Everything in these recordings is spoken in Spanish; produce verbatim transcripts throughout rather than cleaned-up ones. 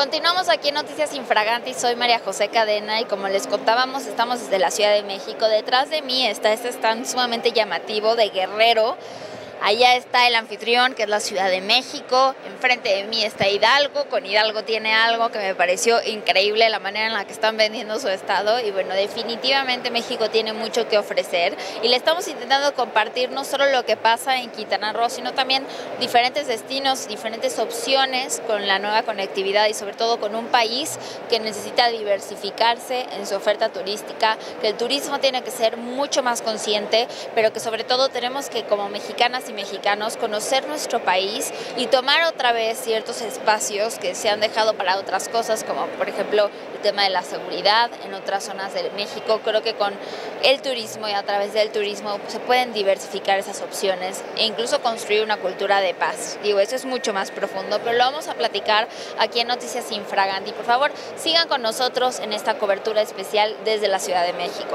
Continuamos aquí en Noticias Infraganti, soy María José Cadena y como les contábamos estamos desde la Ciudad de México. Detrás de mí está este stand sumamente llamativo de Guerrero. Allá está el anfitrión, que es la Ciudad de México. Enfrente de mí está Hidalgo. Con Hidalgo tiene algo que me pareció increíble, la manera en la que están vendiendo su estado. Y bueno, definitivamente México tiene mucho que ofrecer. Y le estamos intentando compartir no solo lo que pasa en Quintana Roo, sino también diferentes destinos, diferentes opciones con la nueva conectividad y sobre todo con un país que necesita diversificarse en su oferta turística, que el turismo tiene que ser mucho más consciente, pero que sobre todo tenemos que, como mexicanas y mexicanos, conocer nuestro país y tomar otra vez ciertos espacios que se han dejado para otras cosas, como por ejemplo el tema de la seguridad en otras zonas de México. Creo que con el turismo y a través del turismo se pueden diversificar esas opciones e incluso construir una cultura de paz. Digo, eso es mucho más profundo, pero lo vamos a platicar aquí en Noticias Infraganti. Por favor, sigan con nosotros en esta cobertura especial desde la Ciudad de México.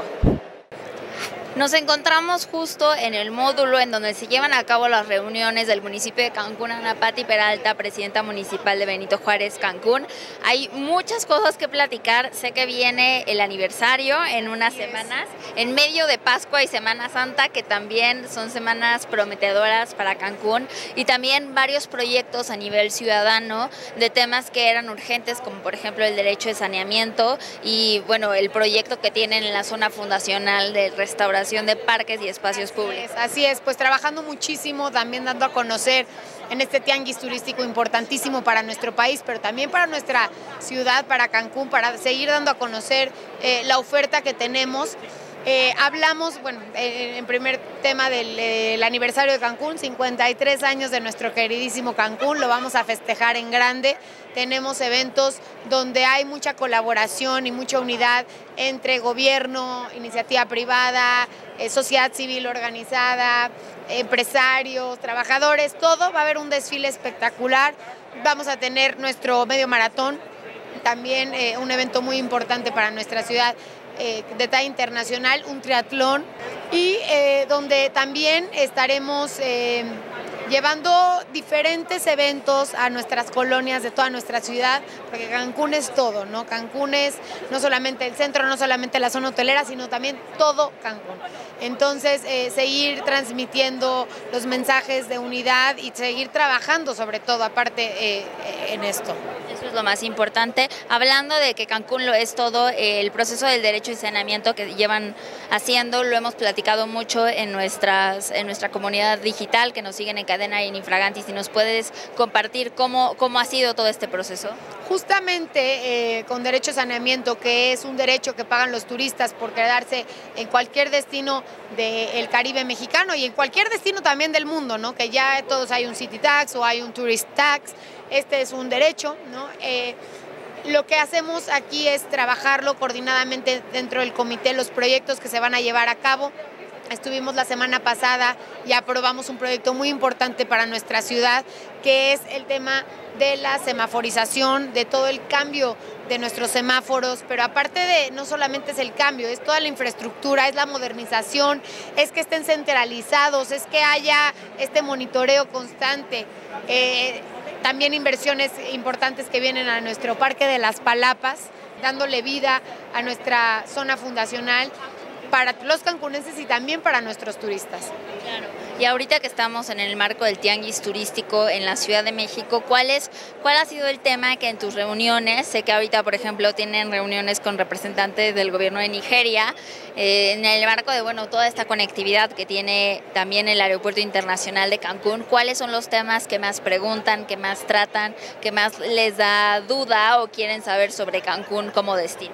Nos encontramos justo en el módulo en donde se llevan a cabo las reuniones del municipio de Cancún. Ana Patti Peralta, presidenta municipal de Benito Juárez, Cancún. Hay muchas cosas que platicar. Sé que viene el aniversario en unas yes. semanas, en medio de Pascua y Semana Santa, que también son semanas prometedoras para Cancún, y también varios proyectos a nivel ciudadano de temas que eran urgentes, como por ejemplo el derecho de saneamiento y bueno, el proyecto que tienen en la zona fundacional de restauración de parques y espacios públicos. Así es, así es, pues trabajando muchísimo, también dando a conocer en este tianguis turístico importantísimo para nuestro país, pero también para nuestra ciudad, para Cancún, para seguir dando a conocer eh, la oferta que tenemos. Eh, hablamos, bueno, eh, en primer tema del eh, el aniversario de Cancún, cincuenta y tres años de nuestro queridísimo Cancún, lo vamos a festejar en grande. Tenemos eventos donde hay mucha colaboración y mucha unidad entre gobierno, iniciativa privada, eh, sociedad civil organizada, empresarios, trabajadores, todo. Va a haber un desfile espectacular. Vamos a tener nuestro medio maratón, también eh, un evento muy importante para nuestra ciudad, Eh, de talla internacional, un triatlón, y eh, donde también estaremos eh, llevando diferentes eventos a nuestras colonias de toda nuestra ciudad, porque Cancún es todo, ¿no? Cancún es no solamente el centro, no solamente la zona hotelera, sino también todo Cancún. Entonces, eh, seguir transmitiendo los mensajes de unidad y seguir trabajando sobre todo, aparte, eh, en esto. Eso es lo más importante. Hablando de que Cancún lo es todo, eh, el proceso del derecho y saneamiento que llevan haciendo, lo hemos platicado mucho en, nuestras, en nuestra comunidad digital, que nos siguen en Cadena y en Infraganti. Si nos puedes compartir cómo, cómo ha sido todo este proceso. Justamente eh, con derecho a saneamiento, que es un derecho que pagan los turistas por quedarse en cualquier destino del Caribe mexicano y en cualquier destino también del mundo, ¿no? Que ya todos hay un city tax o hay un tourist tax. Este es un derecho, ¿no? Eh, lo que hacemos aquí es trabajarlo coordinadamente dentro del comité, los proyectos que se van a llevar a cabo. Estuvimos la semana pasada y aprobamos un proyecto muy importante para nuestra ciudad, que es el tema de la semaforización, de todo el cambio de nuestros semáforos, pero aparte de, no solamente es el cambio, es toda la infraestructura, es la modernización, es que estén centralizados, es que haya este monitoreo constante. Eh, también inversiones importantes que vienen a nuestro Parque de las Palapas, dándole vida a nuestra zona fundacional para los cancunenses y también para nuestros turistas. Claro. Y ahorita que estamos en el marco del tianguis turístico en la Ciudad de México, ¿cuál es, cuál ha sido el tema que en tus reuniones, sé que ahorita por ejemplo tienen reuniones con representantes del gobierno de Nigeria, eh, en el marco de bueno toda esta conectividad que tiene también el Aeropuerto Internacional de Cancún, ¿cuáles son los temas que más preguntan, que más tratan, que más les da duda o quieren saber sobre Cancún como destino?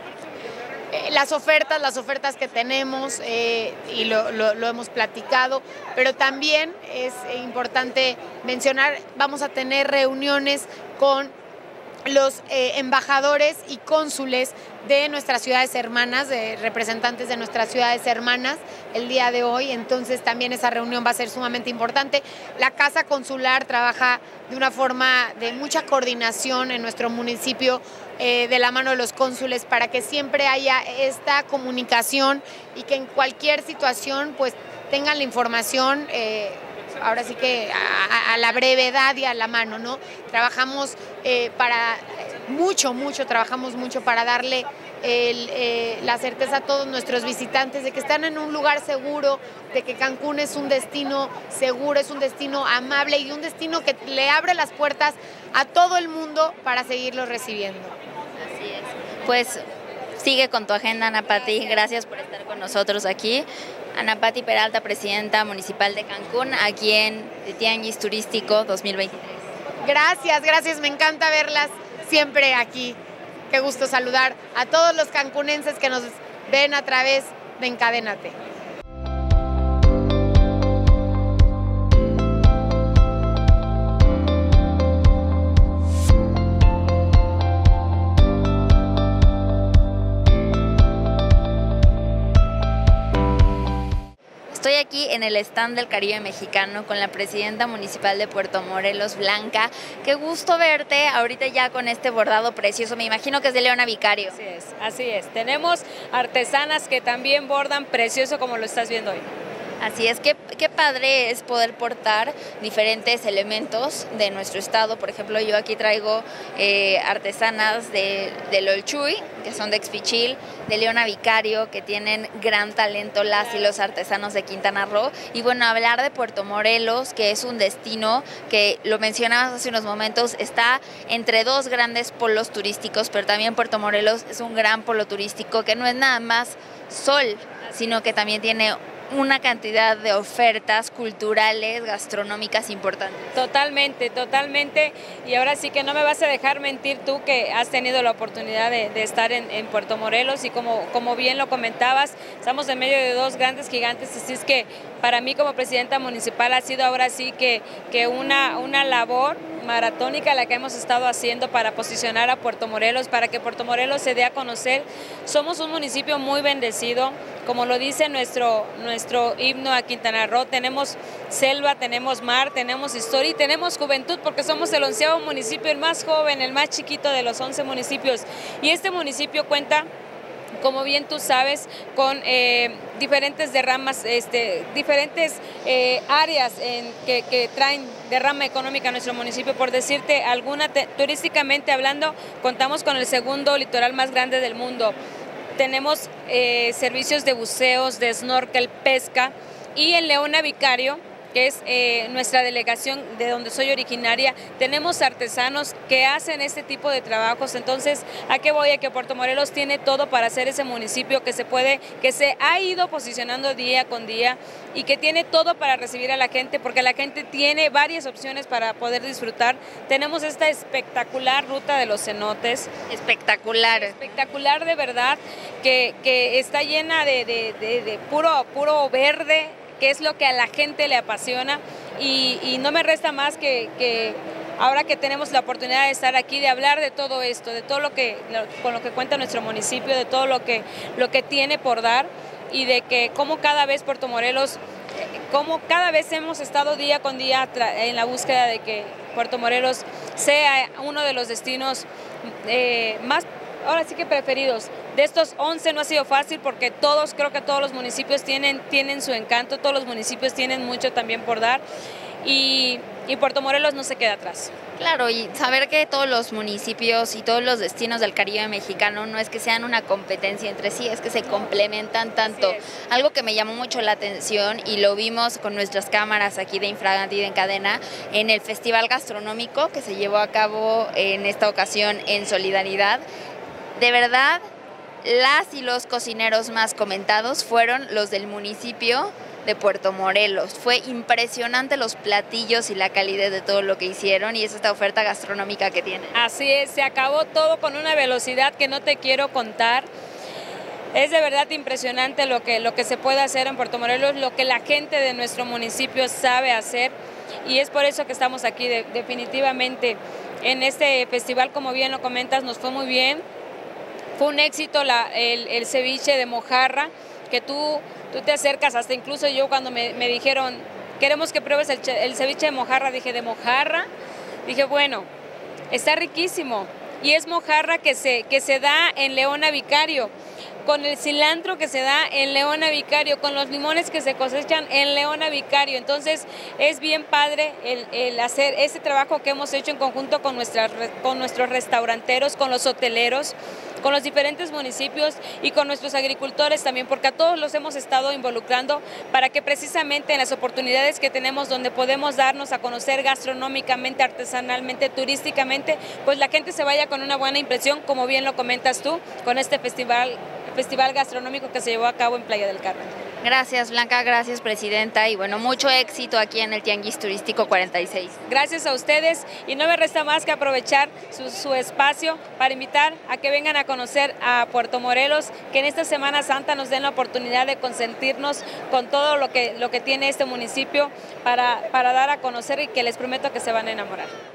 Las ofertas, las ofertas que tenemos eh, y lo, lo, lo hemos platicado, pero también es importante mencionar, vamos a tener reuniones con los eh, embajadores y cónsules de nuestras ciudades hermanas, de representantes de nuestras ciudades hermanas el día de hoy, entonces también esa reunión va a ser sumamente importante. La Casa Consular trabaja de una forma de mucha coordinación en nuestro municipio, eh, de la mano de los cónsules, para que siempre haya esta comunicación y que en cualquier situación pues tengan la información eh, ahora sí que a, a la brevedad y a la mano, ¿no? Trabajamos eh, para mucho, mucho, trabajamos mucho para darle el, eh, la certeza a todos nuestros visitantes de que están en un lugar seguro, de que Cancún es un destino seguro, es un destino amable y un destino que le abre las puertas a todo el mundo para seguirlos recibiendo. Así es. Pues sigue con tu agenda, Ana Pati. Gracias por estar con nosotros aquí. Ana Pati Peralta, presidenta municipal de Cancún, aquí en Tianguis Turístico dos mil veintitrés. Gracias, gracias, me encanta verlas siempre aquí. Qué gusto saludar a todos los cancunenses que nos ven a través de Encadénate. Estoy aquí en el stand del Caribe Mexicano con la presidenta municipal de Puerto Morelos, Blanca. Qué gusto verte ahorita ya con este bordado precioso. Me imagino que es de Leona Vicario. Así es, así es. Tenemos artesanas que también bordan precioso como lo estás viendo hoy. Así es, qué, qué padre es poder portar diferentes elementos de nuestro estado. Por ejemplo, yo aquí traigo eh, artesanas de, de Lolchuy, que son de Expichil, de Leona Vicario, que tienen gran talento las y los artesanos de Quintana Roo. Y bueno, hablar de Puerto Morelos, que es un destino que, lo mencionabas hace unos momentos, está entre dos grandes polos turísticos, pero también Puerto Morelos es un gran polo turístico que no es nada más sol, sino que también tiene una cantidad de ofertas culturales, gastronómicas importantes. Totalmente, totalmente. Y ahora sí que no me vas a dejar mentir tú que has tenido la oportunidad de, de estar en, en Puerto Morelos y como, como bien lo comentabas, estamos en medio de dos grandes gigantes, así es que para mí como presidenta municipal ha sido ahora sí que, que una, una labor maratónica la que hemos estado haciendo para posicionar a Puerto Morelos, para que Puerto Morelos se dé a conocer. Somos un municipio muy bendecido, como lo dice nuestro, nuestro himno a Quintana Roo, tenemos selva, tenemos mar, tenemos historia y tenemos juventud porque somos el onceavo municipio, el más joven, el más chiquito de los once municipios. Y este municipio cuenta, como bien tú sabes, con eh, diferentes derramas, este, diferentes eh, áreas en que, que traen derrama económica a nuestro municipio. Por decirte alguna, te, turísticamente hablando, contamos con el segundo litoral más grande del mundo. Tenemos eh, servicios de buceos, de snorkel, pesca, y en Leona Vicario, que es eh, nuestra delegación de donde soy originaria, tenemos artesanos que hacen este tipo de trabajos. Entonces, ¿a qué voy? A que Puerto Morelos tiene todo para ser ese municipio que se puede, que se ha ido posicionando día con día y que tiene todo para recibir a la gente, porque la gente tiene varias opciones para poder disfrutar. Tenemos esta espectacular ruta de los cenotes. Espectacular. Espectacular de verdad, que, que está llena de, de, de, de puro, puro verde, que es lo que a la gente le apasiona, y, y no me resta más que, que ahora que tenemos la oportunidad de estar aquí, de hablar de todo esto, de todo lo que, con lo que cuenta nuestro municipio, de todo lo que, lo que tiene por dar, y de que cómo cada vez Puerto Morelos, cómo cada vez hemos estado día con día en la búsqueda de que Puerto Morelos sea uno de los destinos eh, más, ahora sí que preferidos. De estos once no ha sido fácil porque todos, creo que todos los municipios tienen, tienen su encanto, todos los municipios tienen mucho también por dar, y, y Puerto Morelos no se queda atrás. Claro, y saber que todos los municipios y todos los destinos del Caribe mexicano no es que sean una competencia entre sí, es que se complementan tanto. Algo que me llamó mucho la atención y lo vimos con nuestras cámaras aquí de Infragante y de Encadena en el Festival Gastronómico que se llevó a cabo en esta ocasión en Solidaridad. De verdad, las y los cocineros más comentados fueron los del municipio de Puerto Morelos. Fue impresionante los platillos y la calidez de todo lo que hicieron, y es esta oferta gastronómica que tienen. Así es, se acabó todo con una velocidad que no te quiero contar. Es de verdad impresionante lo que, lo que se puede hacer en Puerto Morelos, lo que la gente de nuestro municipio sabe hacer, y es por eso que estamos aquí. De, definitivamente en este festival, como bien lo comentas, nos fue muy bien. Fue un éxito la, el, el ceviche de mojarra, que tú, tú te acercas, hasta incluso yo cuando me, me dijeron, queremos que pruebes el, el ceviche de mojarra, dije, ¿de mojarra? Dije, bueno, está riquísimo. y es mojarra que se, que se da en Leona Vicario, con el cilantro que se da en Leona Vicario, con los limones que se cosechan en Leona Vicario. Entonces es bien padre el, el hacer ese trabajo que hemos hecho en conjunto con, nuestras, con nuestros restauranteros, con los hoteleros, con los diferentes municipios y con nuestros agricultores también, porque a todos los hemos estado involucrando para que precisamente en las oportunidades que tenemos donde podemos darnos a conocer gastronómicamente, artesanalmente, turísticamente, pues la gente se vaya con una buena impresión, como bien lo comentas tú, con este festival Festival Gastronómico que se llevó a cabo en Playa del Carmen. Gracias, Blanca, gracias, presidenta, y bueno, mucho éxito aquí en el Tianguis Turístico cuarenta y seis. Gracias a ustedes, y no me resta más que aprovechar su, su espacio para invitar a que vengan a conocer a Puerto Morelos, que en esta Semana Santa nos den la oportunidad de consentirnos con todo lo que, lo que tiene este municipio para, para dar a conocer, y que les prometo que se van a enamorar.